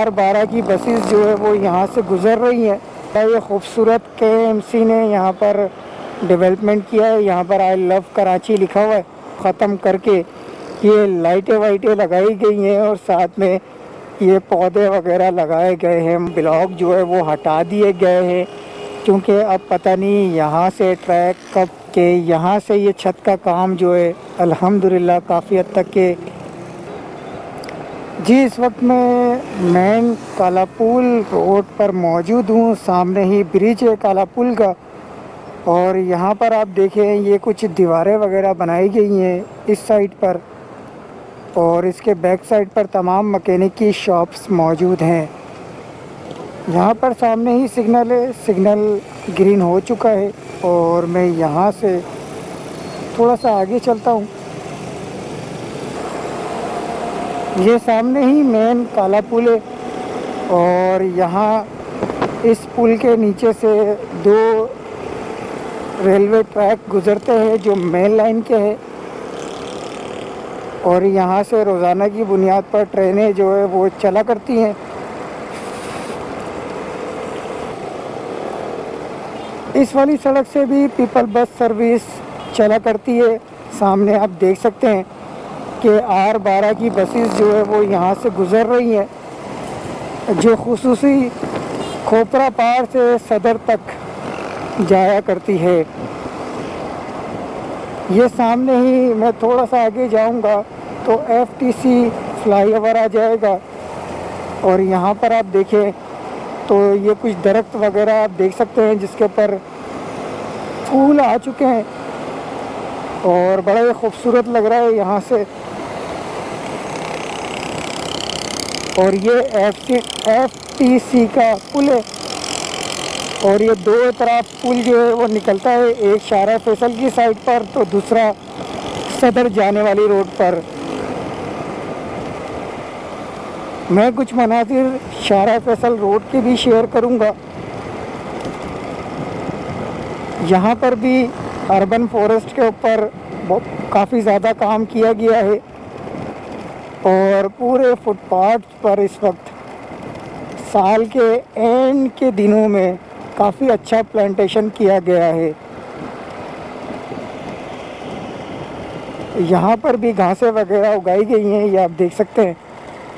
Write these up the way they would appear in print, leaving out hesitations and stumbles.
R12 की buses जो है वो यहाँ से गुज़र रही हैं। ये खूबसूरत KMC ने यहाँ पर डेवलपमेंट किया है। यहाँ पर आई लव कराची लिखा हुआ है। ख़त्म करके ये लाइटें वाइटें लगाई गई हैं और साथ में ये पौधे वगैरह लगाए गए हैं। ब्लॉक जो है वो हटा दिए गए हैं क्योंकि अब पता नहीं यहाँ से ट्रैक कब के यहाँ से ये छत का काम जो है अल्हम्दुलिल्लाह काफ़ी हद तक के जी। इस वक्त मैं मेन कालापुल रोड पर मौजूद हूँ। सामने ही ब्रिज है कालापुल का और यहाँ पर आप देखें ये कुछ दीवारें वगैरह बनाई गई हैं इस साइड पर और इसके बैक साइड पर तमाम मैकेनिक की शॉप्स मौजूद हैं। यहाँ पर सामने ही सिग्नल है, सिग्नल ग्रीन हो चुका है और मैं यहाँ से थोड़ा सा आगे चलता हूँ। ये सामने ही मेन काला पुल है और यहाँ इस पुल के नीचे से 2 रेलवे ट्रैक गुज़रते हैं जो मेन लाइन के हैं और यहाँ से रोज़ाना की बुनियाद पर ट्रेनें जो है वो चला करती हैं। इस वाली सड़क से भी पीपल बस सर्विस चला करती है। सामने आप देख सकते हैं कि R12 की बसेस जो है वो यहाँ से गुज़र रही हैं जो खुसूसी खोपरा पार से सदर तक जाया करती है। ये सामने ही मैं थोड़ा सा आगे जाऊंगा तो FTC फ्लाईओवर आ जाएगा और यहाँ पर आप देखें तो ये कुछ दरख्त वगैरह आप देख सकते हैं जिसके ऊपर फूल आ चुके हैं और बड़ा ही खूबसूरत लग रहा है यहाँ से। और ये FTC का पुल है और ये 2 तरफ पुल जो है वो निकलता है, एक शारा फैसल की साइड पर तो दूसरा सदर जाने वाली रोड पर। मैं कुछ मनाजिर शारा फैसल रोड के भी शेयर करूंगा। यहाँ पर भी अर्बन फॉरेस्ट के ऊपर काफ़ी ज़्यादा काम किया गया है और पूरे फुटपाथ पर इस वक्त साल के एंड के दिनों में काफ़ी अच्छा प्लांटेशन किया गया है। यहाँ पर भी घासें वगैरह उगाई गई हैं, ये आप देख सकते हैं।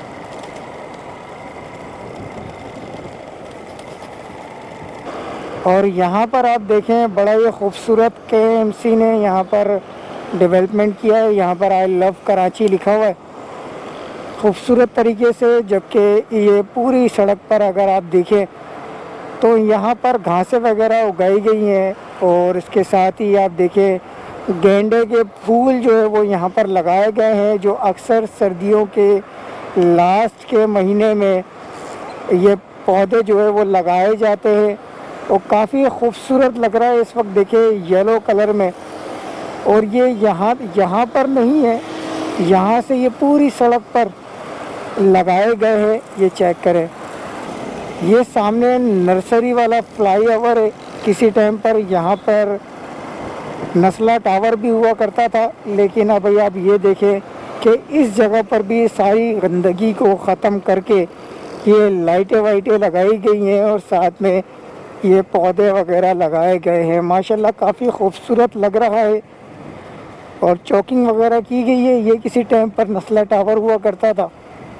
और यहाँ पर आप देखें बड़ा ही खूबसूरत KMC ने यहाँ पर डेवलपमेंट किया है। यहाँ पर आई लव कराची लिखा हुआ है खूबसूरत तरीके से, जबकि ये पूरी सड़क पर अगर आप देखें तो यहाँ पर घासें वगैरह उगाई गई हैं और इसके साथ ही आप देखें गेंदे के फूल जो है वो यहाँ पर लगाए गए हैं जो अक्सर सर्दियों के लास्ट के महीने में ये पौधे जो है वो लगाए जाते हैं और काफ़ी खूबसूरत लग रहा है इस वक्त देखिए येलो कलर में। और ये यहाँ पर नहीं है, यहाँ से ये पूरी सड़क पर लगाए गए हैं। ये चेक करें, ये सामने नर्सरी वाला फ्लाईओवर है। किसी टाइम पर यहाँ पर नस्ला टावर भी हुआ करता था, लेकिन अब आप ये देखें कि इस जगह पर भी सारी गंदगी को ख़त्म करके ये लाइटें वाइटें लगाई गई हैं और साथ में ये पौधे वगैरह लगाए गए हैं। माशाल्लाह काफ़ी खूबसूरत लग रहा है और चौकिंग वगैरह की गई है। ये किसी टाइम पर नस्ला टावर हुआ करता था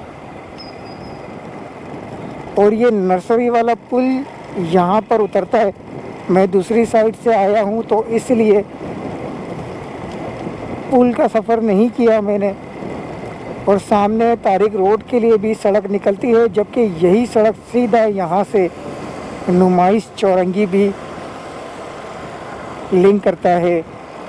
और ये नर्सरी वाला पुल यहाँ पर उतरता है। मैं दूसरी साइड से आया हूँ तो इसलिए पुल का सफ़र नहीं किया मैंने। और सामने तारिक रोड के लिए भी सड़क निकलती है, जबकि यही सड़क सीधा यहाँ से नुमाइश चौरंगी भी लिंक करता है।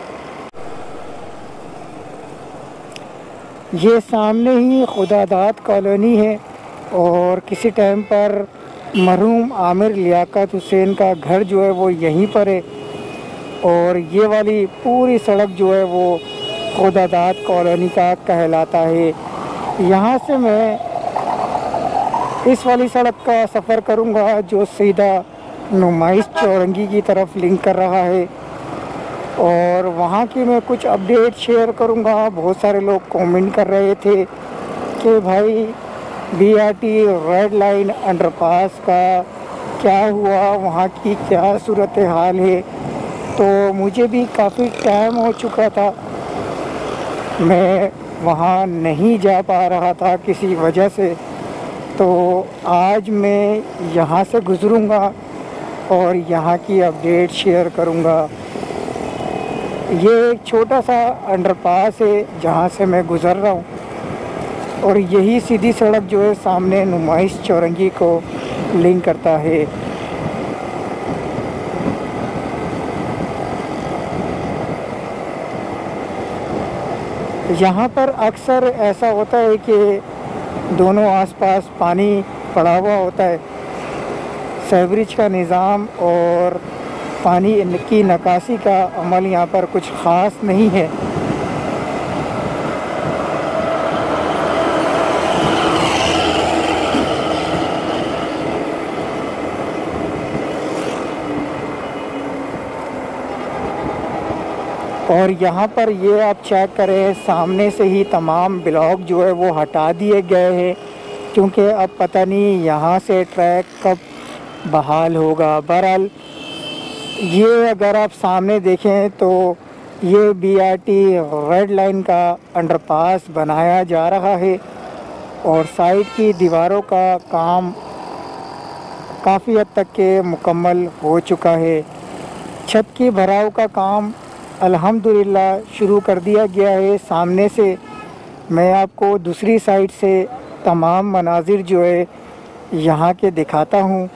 ये सामने ही खुदादाद कॉलोनी है और किसी टाइम पर मरहूम आमिर लियाकत हुसैन का घर जो है वो यहीं पर है और ये वाली पूरी सड़क जो है वो खुदादाद कॉलोनी का कहलाता है। यहाँ से मैं इस वाली सड़क का सफ़र करूँगा जो सीधा नुमाइश चौरंगी की तरफ लिंक कर रहा है और वहाँ की मैं कुछ अपडेट शेयर करूँगा। बहुत सारे लोग कमेंट कर रहे थे कि भाई BRT रेड लाइन अंडरपास का क्या हुआ, वहाँ की क्या सूरत हाल है। तो मुझे भी काफ़ी टाइम हो चुका था, मैं वहाँ नहीं जा पा रहा था किसी वजह से। तो आज मैं यहाँ से गुज़रूँगा और यहाँ की अपडेट शेयर करूँगा। ये एक छोटा सा अंडरपास है जहाँ से मैं गुज़र रहा हूँ, और यही सीधी सड़क जो है सामने नुमाइश चौरंगी को लिंक करता है। यहाँ पर अक्सर ऐसा होता है कि दोनों आसपास पानी पड़ा हुआ होता है। सीवरेज का निज़ाम और पानी की निकासी का अमल यहाँ पर कुछ ख़ास नहीं है। और यहाँ पर ये आप चेक करें, सामने से ही तमाम ब्लॉक जो है वो हटा दिए गए हैं, क्योंकि अब पता नहीं यहाँ से ट्रैक कब बहाल होगा। बहरहाल ये अगर आप सामने देखें तो ये BRT रेड लाइन का अंडरपास बनाया जा रहा है, और साइड की दीवारों का काम काफ़ी हद तक के मुकम्मल हो चुका है। छत की भराव का काम अल्हम्दुलिल्लाह शुरू कर दिया गया है। सामने से मैं आपको दूसरी साइड से तमाम मनाजिर जो है यहाँ के दिखाता हूँ।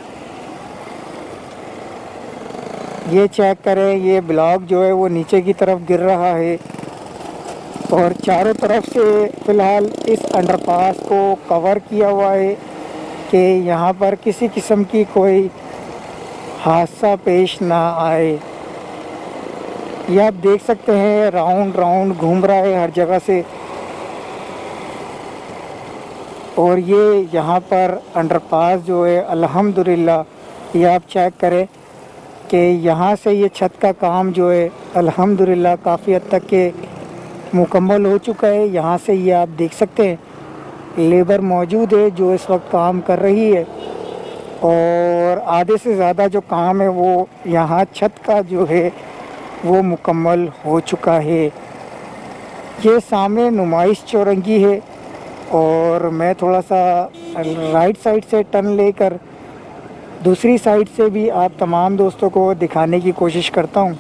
ये चेक करें, ये ब्लॉक जो है वो नीचे की तरफ गिर रहा है, और चारों तरफ से फ़िलहाल इस अंडरपास को कवर किया हुआ है कि यहाँ पर किसी किस्म की कोई हादसा पेश ना आए। ये आप देख सकते हैं राउंड राउंड घूम रहा है हर जगह से। और ये यहाँ पर अंडरपास जो है अल्हम्दुलिल्लाह, ये आप चेक करें कि यहाँ से ये छत का काम जो है अल्हम्दुलिल्लाह काफ़ी हद तक के मुकम्मल हो चुका है। यहाँ से ये आप देख सकते हैं लेबर मौजूद है जो इस वक्त काम कर रही है, और आधे से ज़्यादा जो काम है वो यहाँ छत का जो है वो मुकम्मल हो चुका है। ये सामने नुमाइश चौरंगी है, और मैं थोड़ा सा राइट साइड से टर्न लेकर दूसरी साइड से भी आप तमाम दोस्तों को दिखाने की कोशिश करता हूँ।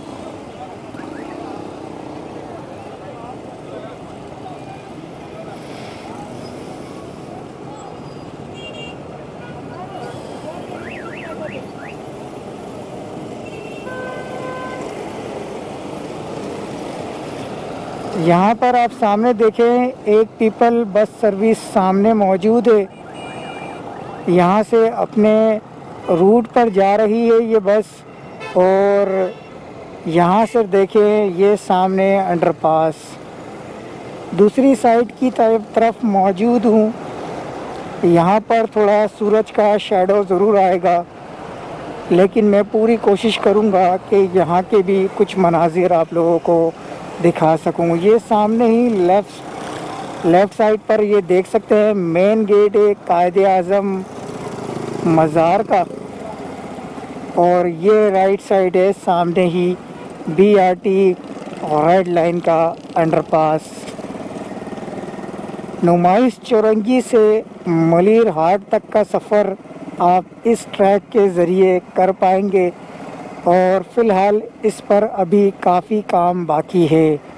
यहाँ पर आप सामने देखें एक पीपल बस सर्विस सामने मौजूद है। यहाँ से अपने रूट पर जा रही है ये बस, और यहाँ से देखें ये सामने अंडरपास। दूसरी साइड की तरफ मौजूद हूँ। यहाँ पर थोड़ा सूरज का शैडो ज़रूर आएगा, लेकिन मैं पूरी कोशिश करूँगा कि यहाँ के भी कुछ मनाजिर आप लोगों को दिखा सकूँ। ये सामने ही लेफ़्ट साइड पर ये देख सकते हैं मेन गेट है कायद-ए-आज़म मज़ार का, और ये राइट साइड है सामने ही BRT रेड लाइन का अंडरपास। नुमाइश चौरंगी से मलिर हाट तक का सफ़र आप इस ट्रैक के ज़रिए कर पाएंगे, और फ़िलहाल इस पर अभी काफ़ी काम बाकी है।